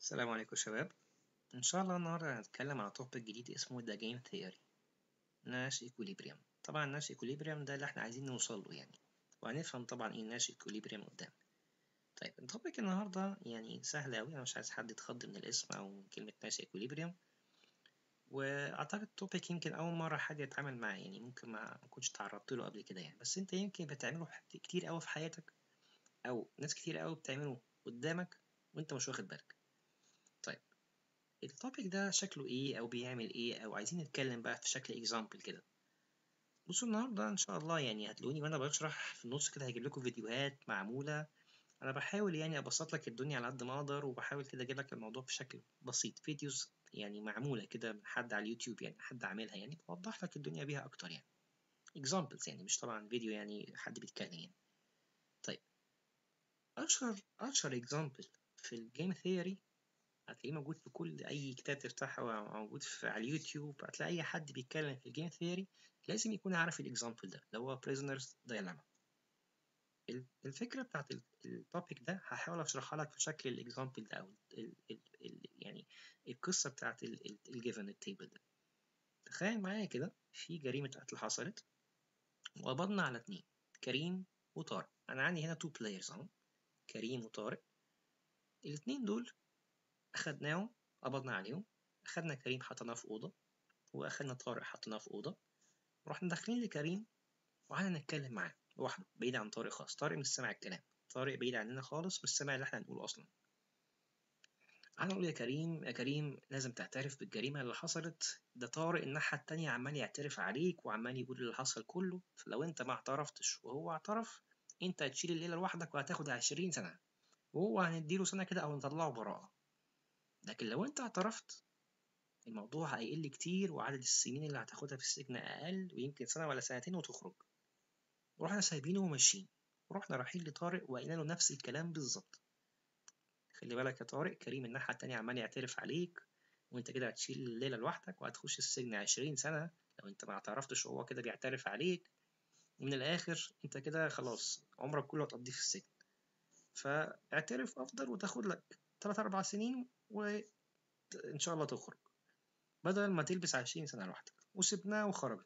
السلام عليكم شباب. ان شاء الله النهارده هنتكلم على توبيك جديد اسمه The Game Theory ناش Equilibrium. طبعا ناش Equilibrium ده اللي احنا عايزين نوصل له يعني، وهنفهم طبعا ايه ناش Equilibrium قدام. طيب التوبيك النهارده يعني سهل اوي، انا مش عايز حد يتخض من الاسم او من كلمة ناش Equilibrium، واعتقد التوبيك يمكن اول مرة حد يتعامل معاه، يعني ممكن ما كنتش تعرضت له قبل كده يعني، بس انت يمكن بتعمله كتير اوي في حياتك، او ناس كتير اوي بتعمله قدامك وانت مش واخد بالك. طيب التوبيك ده شكله ايه او بيعمل ايه، او عايزين نتكلم بقى في شكل اكزامبل كده. بصوا النهارده ان شاء الله يعني هتلاقوني وانا بشرح في النص كده هجيب لكم فيديوهات معموله. انا بحاول يعني ابسط لك الدنيا على قد ما اقدر، وبحاول كده اجيب لك الموضوع بشكل بسيط، فيديوز يعني معموله كده من حد على اليوتيوب، يعني حد عاملها يعني بوضح لك الدنيا بيها اكتر يعني، اكزامبلز يعني، مش طبعا فيديو يعني حد بيتكلم يعني. طيب اشهر اكزامبل في الجيم ثيوري هتلاقيه موجود في كل اي كتاب تفتحه، او موجود على اليوتيوب، هتلاقي اي حد بيتكلم في الجيم ثيوري لازم يكون عارف الاكزامبل ده اللي هو بريزنرز دايلاما. الفكره بتاعت التوبيك ده هحاول اشرحها لك في شكل الاكزامبل ده، او يعني القصه بتاعت الجيفن التيبل ده. تخيل معايا كده في جريمه قتل حصلت، وقبضنا على اتنين، كريم وطارق. انا عندي هنا تو بلايرز اهو، كريم وطارق. الاتنين دول اخدناهم، قبضنا عليهم، اخدنا كريم حطيناه في اوضه، واخدنا طارق حطيناه في اوضه، ورحنا داخلين لكريم وقعدنا نتكلم معاه لوحده بعيد عن طارق خالص. طارق مش سامع الكلام، طارق بعيد عننا خالص، مش سامع اللي احنا هنقوله اصلا. قعدنا نقول يا كريم يا كريم لازم تعترف بالجريمه اللي حصلت، ده طارق الناحيه التانية عمال يعترف عليك وعمال يقول اللي حصل كله، فلو انت ما اعترفتش وهو اعترف انت هتشيل الليله لوحدك وهتاخد 20 سنه، وهو هنديله سنه كده او نطلعه براءه. لكن لو انت اعترفت الموضوع هيقل كتير، وعدد السنين اللي هتاخدها في السجن أقل، ويمكن سنة ولا سنتين وتخرج. ورحنا سايبينه وماشيين، ورحنا رايحين لطارق وقلنا له نفس الكلام بالظبط. خلي بالك يا طارق، كريم الناحية التانية عمال يعترف عليك، وانت كده هتشيل الليلة لوحدك وهتخش السجن 20 سنة لو انت ما اعترفتش وهو كده بيعترف عليك. ومن الآخر انت كده خلاص عمرك كله هتقضيه في السجن، فاعترف أفضل وتاخد لك 3 4 سنين وإن شاء الله تخرج، بدل ما تلبس 20 سنة لوحدك. وسبناه وخرج.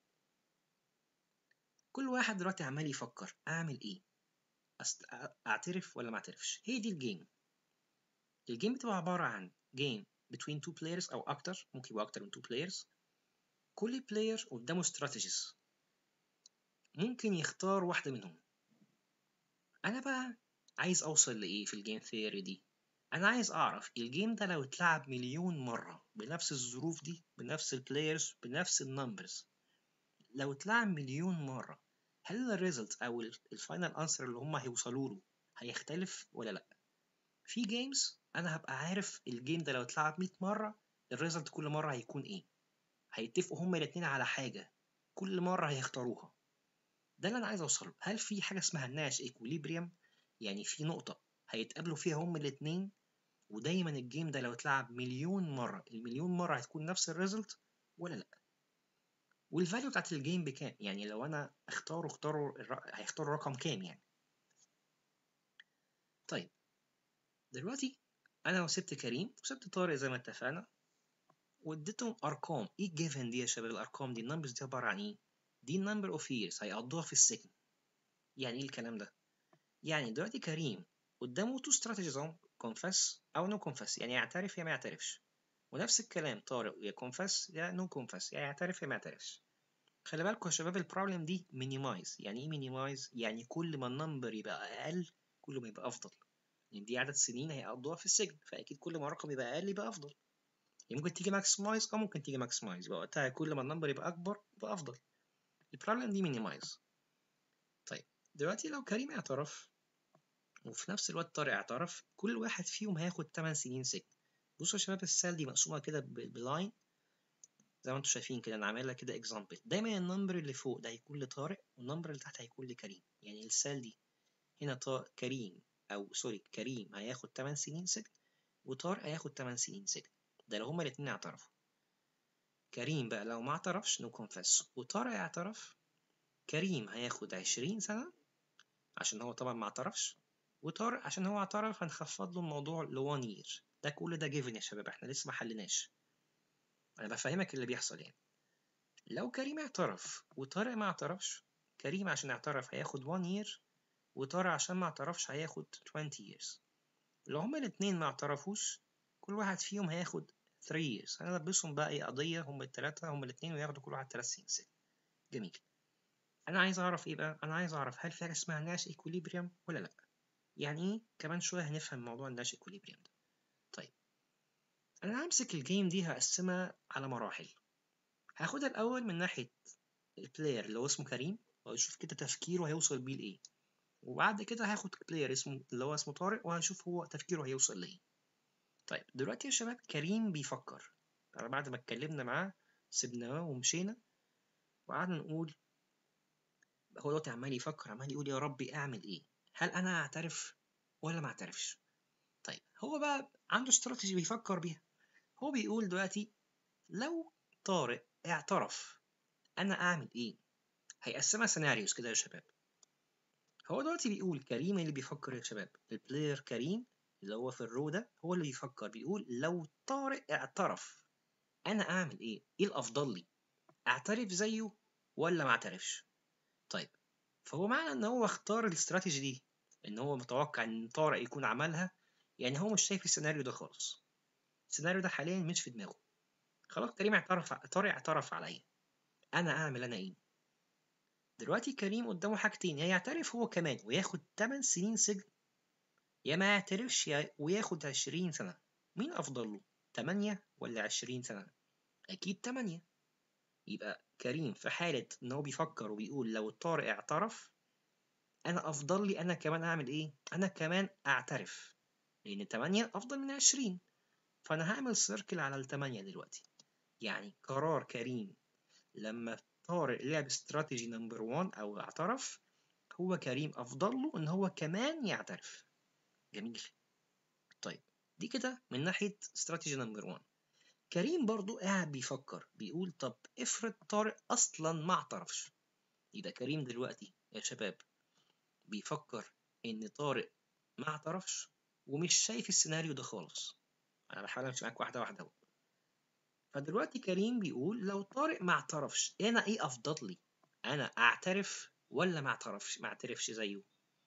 كل واحد دلوقتي عمال يفكر اعمل ايه، اعترف ولا ما اعترفش. هي دي الجيم. الجيم بتبقى عبارة عن جيم between two players او اكتر، ممكن يبقى اكتر من two players. كل player قدامه strategies، ممكن يختار واحدة منهم. انا بقى عايز اوصل لايه في الجيم ثيوري دي؟ انا عايز اعرف الجيم ده لو اتلعب مليون مرة بنفس الظروف دي، بنفس البلايرز، بنفس النمبرز، لو اتلعب مليون مرة، هل الريزلت او الفاينل انسر اللي هم هيوصلوا له هيختلف ولا لا؟ في جيمز انا هبقى عارف الجيم ده لو اتلعب 100 مرة الريزلت كل مرة هيكون ايه، هيتفقوا هما الاتنين على حاجة كل مرة هيختاروها. ده اللي انا عايز اوصله. هل في حاجة اسمها ناش ايكوليبريم، يعني في نقطة هيتقابلوا فيها هما الاتنين، ودايما الجيم ده لو اتلعب مليون مرة المليون مرة هتكون نفس الريزلت ولا لا؟ والفاليو بتاعت الجيم بكام؟ يعني لو انا اختاروا هيختاروا رقم كام يعني. طيب دلوقتي انا وسبت كريم وسبت طارق زي ما اتفقنا، واديتهم ارقام. ايه الجيفن دي يا شباب؟ الارقام دي النمبرز دي عباره عن ايه؟ دي النمبر اوف ييرز هيقضوها في السجن. يعني ايه الكلام ده؟ يعني دلوقتي كريم قدامه تو استراتيجيز اهو، كونفس او نو كونفس، يعني يعترف يا ما يعترفش. ونفس الكلام طارق، يا كونفس يا نو كونفس، يا يعترف يا ما يعترفش. خلي بالكم يا شباب البروبلم دي مينيمايز. يعني ايه مينيمايز؟ يعني كل ما النمبر يبقى اقل كل ما يبقى افضل، لان دي عدد سنين هيقضوها في السجن، فاكيد كل ما الرقم يبقى اقل يبقى افضل. يعني ممكن تيجي ماكسمايز او ممكن تيجي ماكسمايز، يبقى وقتها كل ما النمبر يبقى اكبر يبقى افضل. البروبلم دي مينيمايز. طيب دلوقتي لو كريم اعترف وفي نفس الوقت طارق اعترف، كل واحد فيهم هياخد 8 سنين سجن. بصوا يا شباب السال دي مقسومه كده بلاين زي ما انتم شايفين كده، انا عاملها كده اكزامبل. دايما النمبر اللي فوق ده هيكون لطارق، والنمبر اللي تحت هيكون لكريم. يعني السال دي هنا كريم، او سوري كريم هياخد 8 سنين سجن، وطارق هياخد 8 سنين سجن. ده لو هما الاتنين اعترفوا. كريم بقى لو ما اعترفش نو كونفس وطارق اعترف، كريم هياخد 20 سنة عشان هو طبعا ما اعترفش، وطارق عشان هو اعترف هنخفض له الموضوع ل 1 year. ده كل ده جيفن يا شباب، احنا لسه ما حلناش، انا بفهمك اللي بيحصل يعني. لو كريم اعترف وطارق ما اعترفش، كريم عشان اعترف هياخد 1 year، وطارق عشان ما اعترفش هياخد 20 years. لو هما الاتنين ما اعترفوش، كل واحد فيهم هياخد 3 years. هنلبسهم بقى ايه قضية، هما التلاتة هما الاتنين وياخدوا كل واحد 3 سنين سجن. جميل. انا عايز اعرف ايه بقى، انا عايز اعرف هل في حاجة اسمها ناش ايكوليبريم ولا لا. يعني ايه؟ كمان شوية هنفهم موضوع الناش ايكوليبريم ده. طيب، انا همسك الجيم دي هقسمها على مراحل. هاخدها الاول من ناحية البلاير اللي هو اسمه كريم، واشوف كده تفكيره هيوصل بيه لايه. وبعد كده هاخد بلاير اسمه اللي هو اسمه طارق، وهشوف هو تفكيره هيوصل لايه. طيب دلوقتي يا شباب كريم بيفكر. بعد ما اتكلمنا معاه سيبناه ومشينا، وقعدنا نقول هو دلوقتي عمال يفكر، عمال يقول يا ربي اعمل ايه، هل انا اعترف ولا ما اعترفش. طيب هو بقى عنده استراتيجي بيفكر بيها. هو بيقول دلوقتي لو طارق اعترف انا اعمل ايه. هيقسمها سيناريوز كده يا شباب. هو دلوقتي بيقول كريم اللي بيفكر يا شباب، البلاير كريم اللي هو في الرو ده هو اللي بيفكر، بيقول لو طارق اعترف انا اعمل ايه، ايه الافضل لي، اعترف زيه ولا ما اعترفش. طيب فهو معنى ان هو اختار الاستراتيجي دي ان هو متوقع ان طارق يكون عملها، يعني هو مش شايف السيناريو ده خالص. السيناريو ده حاليا مش في دماغه. خلاص كريم اعترف، طارق اعترف عليا، انا اعمل انا ايه. دلوقتي كريم قدامه حاجتين، يا يعترف هو كمان وياخد 8 سنين سجن، يا ما يعترفش وياخد 20 سنة. مين افضل له، 8 ولا 20 سنة؟ اكيد 8. يبقى كريم في حالة ان هو بيفكر وبيقول لو طارق اعترف انا افضل لي انا كمان اعمل ايه، انا كمان اعترف، لان 8 افضل من 20. فانا هعمل سيركل على ال8 دلوقتي. يعني قرار كريم لما طارق لعب استراتيجي نمبر 1 او اعترف، هو كريم افضل له ان هو كمان يعترف. جميل. طيب دي كده من ناحية استراتيجي نمبر 1. كريم برضو قاعد بيفكر بيقول طب افرض طارق اصلا ما اعترفش. يبقى كريم دلوقتي يا شباب بيفكر ان طارق ما اعترفش ومش شايف السيناريو ده خالص. انا بحاول امشي معاك واحده واحده اهو. فدلوقتي كريم بيقول لو طارق ما اعترفش انا ايه افضل لي، انا اعترف ولا ما اعترفش زيه.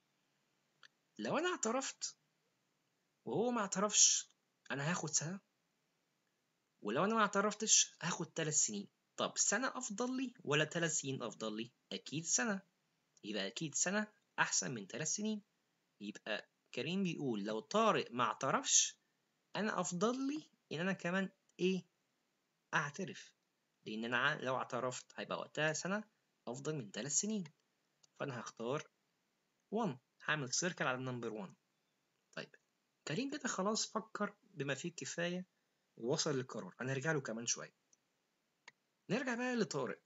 لو انا اعترفت وهو ما اعترفش انا هاخد سنه، ولو انا ما اعترفتش هاخد 3 سنين. طب سنه افضل لي ولا 3 سنين افضل لي؟ اكيد سنه. يبقى اكيد سنه احسن من 3 سنين. يبقى كريم بيقول لو طارق ما اعترفش انا افضل لي ان انا كمان ايه، اعترف، لان انا لو اعترفت هيبقى وقتها سنة افضل من 3 سنين. فانا هختار 1، هعمل سيركل على النمبر 1. طيب كريم كده خلاص فكر بما فيه الكفاية ووصل للقرار، انا هرجع له كمان شوية. نرجع بقى لطارق.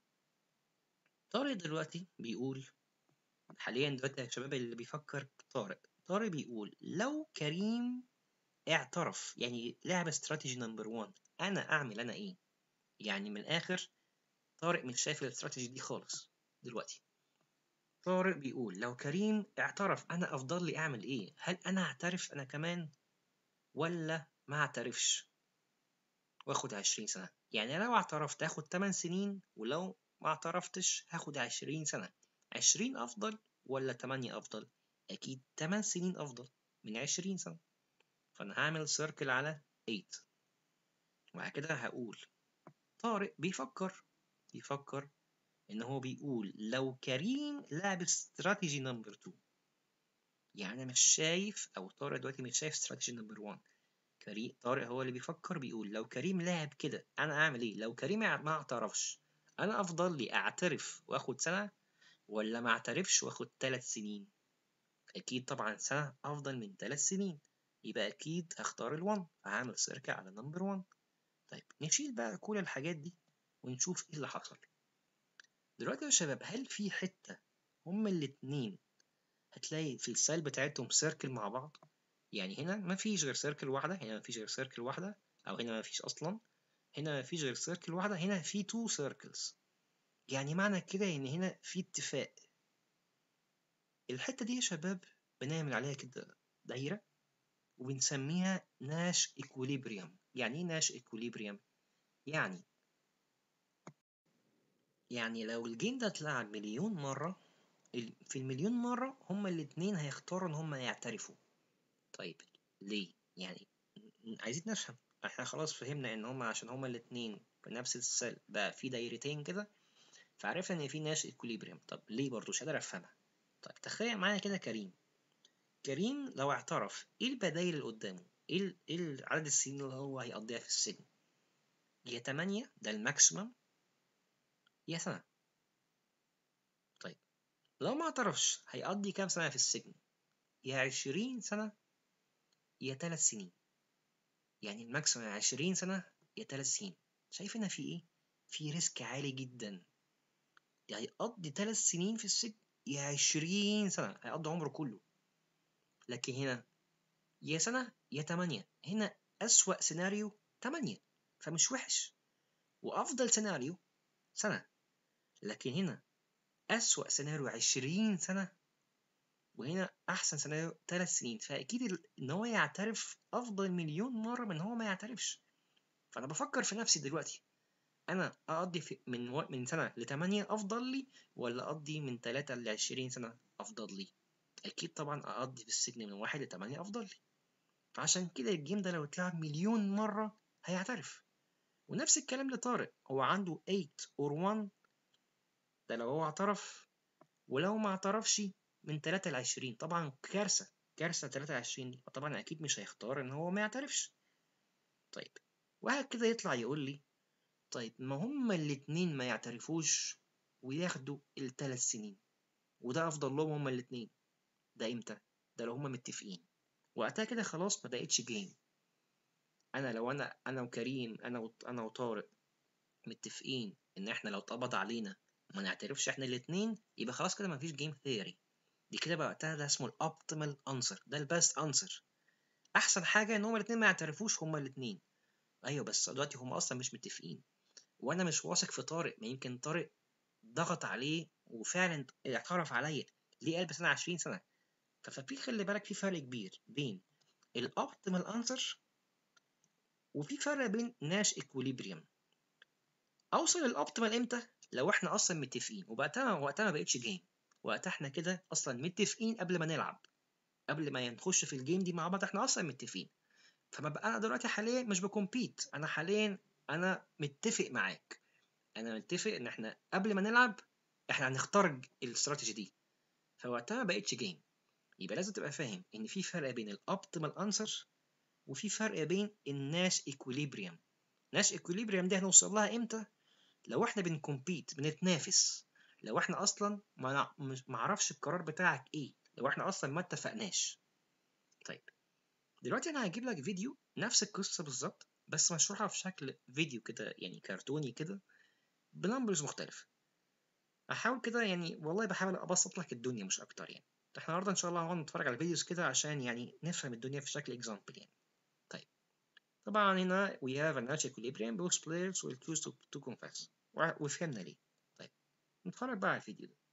طارق دلوقتي بيقول حاليا دلوقتي يا شباب اللي بيفكر طارق بيقول لو كريم اعترف يعني لعب استراتيجي نمبر 1 انا اعمل انا ايه. يعني من الاخر طارق مش شايف الاستراتيجي دي خالص دلوقتي. طارق بيقول لو كريم اعترف انا افضل لي اعمل ايه، هل انا اعترف انا كمان ولا ما اعترفش واخد 20 سنة. يعني لو اعترفت هاخد 8 سنين، ولو ما اعترفتش هاخد 20 سنة. 20 افضل ولا 8 افضل؟ اكيد 8 سنين افضل من 20 سنة. فانا هعمل سيركل على 8. وبعد كده هقول طارق بيفكر ان هو بيقول لو كريم لعب استراتيجي نمبر 2. يعني انا مش شايف، او طارق دلوقتي مش شايف استراتيجي نمبر 1. طارق هو اللي بيفكر بيقول لو كريم لعب كده انا اعمل ايه. لو كريم ما اعترفش انا افضل لي اعترف واخد سنة ولا ما اعترفش واخد 3 سنين. اكيد طبعا سنة افضل من 3 سنين. يبقى اكيد هختار ال1، هعمل سيركل على نمبر 1. طيب نشيل بقى كل الحاجات دي ونشوف ايه اللي حصل. دلوقتي يا شباب هل في حتة هما الاتنين هتلاقي في السايل بتاعتهم سيركل مع بعض؟ يعني هنا مفيش غير سيركل واحدة، هنا مفيش غير سيركل واحدة، أو هنا مفيش أصلا، هنا مفيش غير سيركل واحدة، هنا في 2 سيركلز. يعني معنى كده إن هنا في اتفاق. الحتة دي يا شباب بنعمل عليها كده دايرة وبنسميها ناش إكوليبريم. يعني إيه ناش إكوليبريم؟ يعني لو الجيم ده اتلعب مليون مرة، في المليون مرة هما الاتنين هيختاروا إن هما يعترفوا. طيب ليه؟ يعني عايزين نفهم. احنا خلاص فهمنا إن هما عشان هما الاتنين في نفس السيل بقى في دايرتين كده، فعرفنا إن في ناش إكوليبريم. طب ليه برضه؟ مش قادر أفهمها. طيب تخيل معايا كده كريم لو اعترف، ايه البدايل اللي قدامه؟ ايه عدد السنين اللي هو هيقضيها في السجن؟ يا 8 ده الماكسيمم، يا سنة. طيب لو ما اعترفش هيقضي كام سنة في السجن؟ يا 20 سنة يا 3 سنين. يعني الماكسيمم 20 سنة يا 3 سنين. شايف هنا في ايه؟ في ريسك عالي جدا. يا هيقضي 3 سنين في السجن يا 20 سنة، هيقضي عمره كله. لكن هنا يا سنة يا 8. هنا أسوأ سيناريو 8، فمش وحش. وأفضل سيناريو سنة. لكن هنا أسوأ سيناريو 20 سنة، وهنا أحسن سيناريو 3 سنين. فأكيد إن هو يعترف أفضل مليون مرة من هو ما يعترفش. فأنا بفكر في نفسي دلوقتي، أنا أقضي من سنة ل8 أفضل لي، ولا أقضي من 3 ل20 سنة أفضل لي؟ أكيد طبعا أقضي في السجن من 1 ل8 أفضل لي. فعشان كده الجيم ده لو اتلعب مليون مرة هيعترف. ونفس الكلام لطارق، هو عنده 8 or 1، ده لو هو اعترف. ولو ما اعترفش من 3 ل 20، طبعا كارثة 3 ل 20 دي، طبعا أكيد مش هيختار إن هو ما يعترفش. طيب واحد كده يطلع يقول لي طيب ما هما الاتنين ما يعترفوش وياخدوا ال3 سنين، وده أفضل لهم هما الاتنين. ده إمتى؟ ده لو هما متفقين. وقتها كده خلاص ما بقتش جيم. لو أنا وكريم، أنا وطارق متفقين إن إحنا لو اتقبض علينا ما نعترفش إحنا الاتنين، يبقى خلاص كده مفيش جيم ثيوري. دي كده بقى وقتها ده اسمه الأوبتيمال أنسر، ده البيست أنسر. أحسن حاجة إن هما الاتنين ما يعترفوش هما الاتنين. أيوه بس دلوقتي هما أصلا مش متفقين، وأنا مش واثق في طارق. ما يمكن طارق ضغط عليه وفعلا اعترف عليا، ليه قال بس أنا 20 سنة. ففي خلي بالك في فرق كبير بين الأوبتيمال أنسر وفي فرق بين ناش إكوليبريم. اوصل للاوبتيمال امتى؟ لو احنا اصلا متفقين، وقتها ما بقتش جيم. وقتها احنا كده اصلا متفقين قبل ما نلعب، قبل ما نخش في الجيم دي مع بعض احنا اصلا متفقين. فما بقى انا دلوقتي حاليا مش بكمبيت، انا حاليا انا متفق معاك. انا متفق ان احنا قبل ما نلعب احنا هنختار الاستراتيجي دي. فوقتها ما بقتش جيم. يبقى لازم تبقى فاهم ان في فرق بين الاوبتيمال انسر وفي فرق بين الناش ايكوليبريم. ناش ايكوليبريم دي هنوصل لها امتى؟ لو احنا بنكمبيت بنتنافس، لو احنا اصلا ما عرفش القرار بتاعك ايه، لو احنا اصلا ما اتفقناش. طيب دلوقتي انا هجيب لك فيديو نفس القصه بالظبط، بس مشروحه في شكل فيديو كده يعني كرتوني كده بنمبرز مختلفه. احاول كده يعني، والله بحاول ابسط لك الدنيا مش اكتر يعني. احنا النهارده ان شاء الله هنقعد نتفرج على فيديوز كده عشان يعني نفهم الدنيا في شكل اكزامبل يعني. طيب طبعا هنا we have a natural equilibrium both players will choose to confess. وفهمنا ليه. طيب نتفرج بقى على الفيديو ده.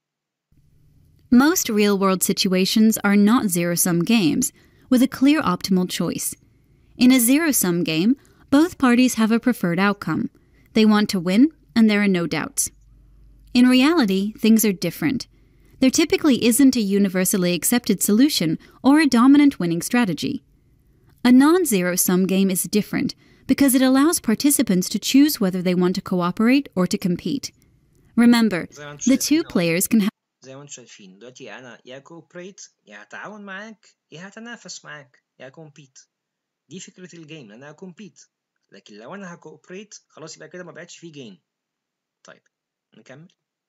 Most real-world situations are not zero-sum games, with a clear optimal choice. In a zero-sum game, both parties have a preferred outcome. They want to win, and there are no doubts. In reality, things are different. There typically isn't a universally accepted solution or a dominant winning strategy. A non-zero-sum game is different because it allows participants to choose whether they want to cooperate or to compete. Remember, the two players can have زي ما انتم شايفين دلوقتي انا يا كوبريت، يا هتعاون معاك، يا هتنافس معاك، يا كومبيت. دي فكرة الجيم، انا كومبيت. لكن لو انا هكوبريت خلاص يبقى كده ما بقتش فيه جيم. طيب نكمل.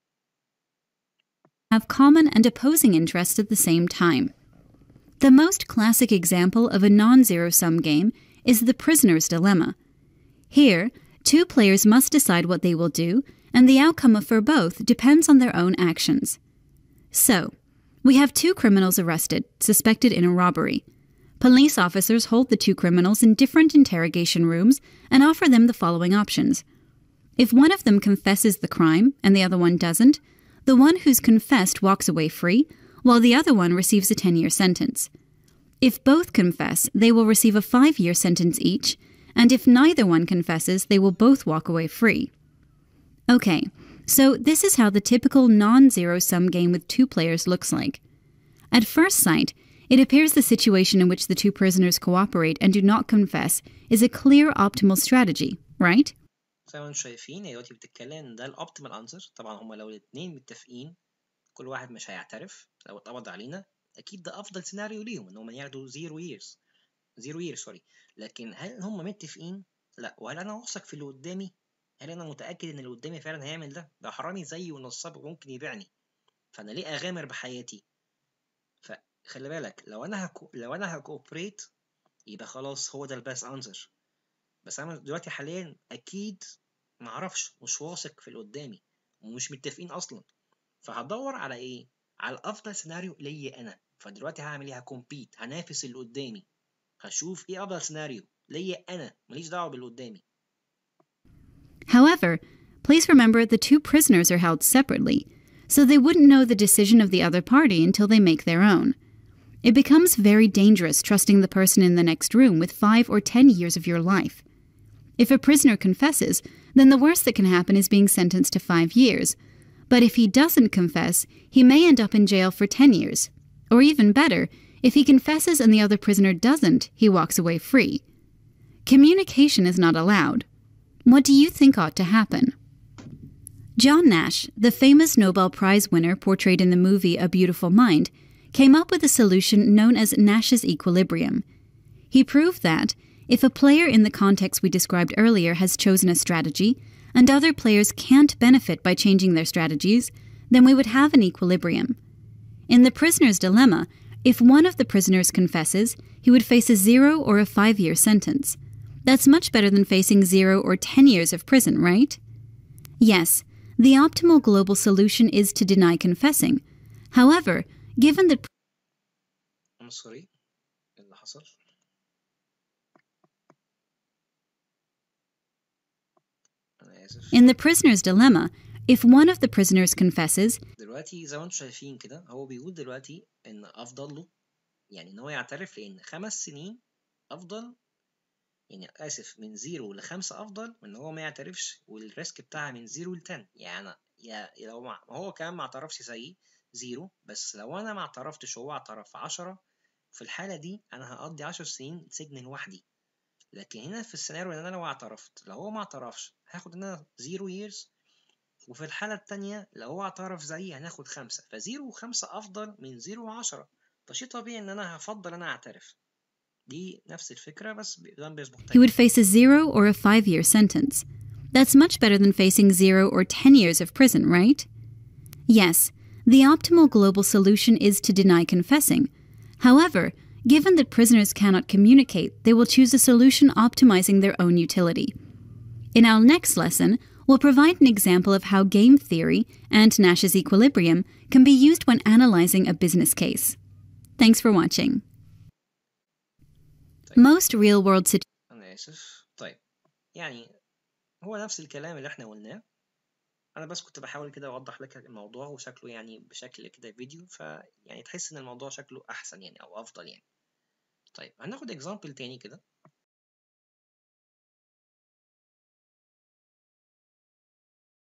have common and opposing interests at the same time. The most classic example of a non-zero-sum game is the prisoner's dilemma. Here, two players must decide what they will do, and the outcome for both depends on their own actions. So, we have two criminals arrested, suspected in a robbery. Police officers hold the two criminals in different interrogation rooms and offer them the following options. If one of them confesses the crime and the other one doesn't, the one who's confessed walks away free, while the other one receives a 10-year sentence. If both confess, they will receive a 5-year sentence each, and if neither one confesses, they will both walk away free. Okay, so this is how the typical non-zero-sum game with 2 players looks like. At first sight, it appears the situation in which the 2 prisoners cooperate and do not confess is a clear optimal strategy, right? زي ما انتم شايفين هي دلوقتي بتتكلم ان ده الاوبتيمال انسر. طبعا هما لو الاثنين متفقين كل واحد مش هيعترف لو اتقبض علينا، اكيد ده افضل سيناريو ليهم ان هم ياخدوا 0 years سوري. لكن هل هم متفقين؟ لا. وهل انا واثق في اللي قدامي؟ هل انا متاكد ان اللي قدامي فعلا هيعمل ده؟ ده حرامي زيي ونصاب وممكن يبيعني، فانا ليه اغامر بحياتي؟ فخلي بالك لو انا هكوبريت يبقى خلاص هو ده الباس انسر. بس انا دلوقتي حاليا اكيد معرفش، مش واثق في اللي قدامي ومش متفقين اصلا، فهدور على ايه؟ على افضل سيناريو ليا انا. فدلوقتي هعمل ايه؟ هكومبيت، هنافس اللي قدامي، هشوف ايه افضل سيناريو ليا انا، ماليش دعوه باللي قدامي. However, please remember the 2 prisoners are held separately, so they wouldn't know the decision of the other party until they make their own. It becomes very dangerous trusting the person in the next room with 5 or 10 years of your life. If a prisoner confesses, then the worst that can happen is being sentenced to 5 years. But if he doesn't confess, he may end up in jail for 10 years. Or even better, if he confesses and the other prisoner doesn't, he walks away free. Communication is not allowed. What do you think ought to happen? John Nash, the famous Nobel Prize winner portrayed in the movie A Beautiful Mind, came up with a solution known as Nash's equilibrium. He proved that, if a player in the context we described earlier has chosen a strategy, and other players can't benefit by changing their strategies, then we would have an equilibrium. In the prisoner's dilemma, if one of the prisoners confesses, he would face a 0 or a 5-year sentence. That's much better than facing 0 or 10 years of prison, right? Yes, the optimal global solution is to deny confessing. However, given that... I'm sorry. اللي حصل؟ In the prisoner's dilemma, if one of the prisoners confesses... دلوقتي زي ما انتم شايفين كده هو بيقول دلوقتي ان افضل له يعني ان هو يعترف، لان 5 سنين افضل، يعني اسف من 0 ل5 افضل من ان هو ما يعترفش والريسك بتاعها من 0 ل 10. يعني لو هو كمان ما اعترفش زيي 0، بس لو انا ما اعترفتش وهو اعترف 10، في الحالة دي انا هقضي 10 سنين سجن لوحدي. لكن هنا في السيناريو ان انا لو اعترفت، لو هو ما اعترفش هاخد انا 0 years، وفي الحالة التانية لو هو اعترف زيي هناخد 5، ف0 و5 افضل من 0 و10. فشيء طبيعي ان انا هفضل انا اعترف. دي نفس الفكرة بس بذنب مختلف. He would face a 0 or a 5-year sentence. That's much better than facing 0 or 10 years of prison, right? Yes, the optimal global solution is to deny confessing. However, given that prisoners cannot communicate, they will choose a solution optimizing their own utility. In our next lesson, we'll provide an example of how game theory and Nash's equilibrium can be used when analyzing a business case. Thanks for watching. Most real-world situations... أنا آسف. طيب يعني هو نفس الكلام اللي احنا قلناه، أنا بس كنت بحاول كده أوضح لك الموضوع وشكله يعني بشكل كده فيديو، فيعني تحس إن الموضوع شكله أحسن يعني أو أفضل يعني. طيب هناخد example تاني كده.